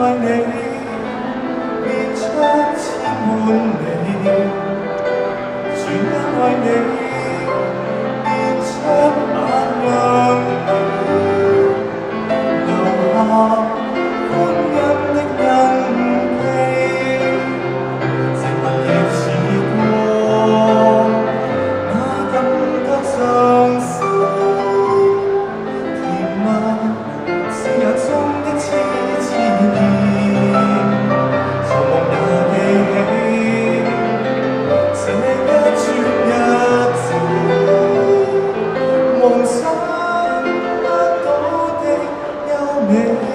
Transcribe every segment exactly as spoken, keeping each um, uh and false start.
为你变出千万里，全因为你变出眼亮流下歡欣的印記，靜默亦似光，那感覺相似，甜蜜是眼中的痴痴念，做夢也記起這一串日子，夢想得到的優美。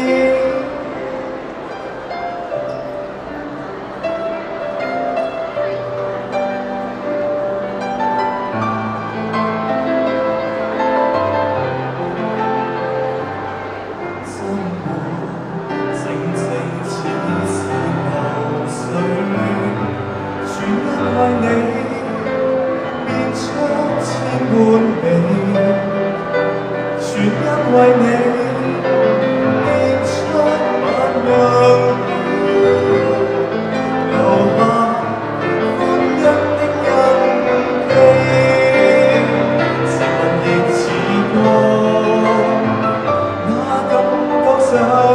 為你變出千般美，全因為你變出萬樣留下歡欣的印記，情紋亦似光，那感覺上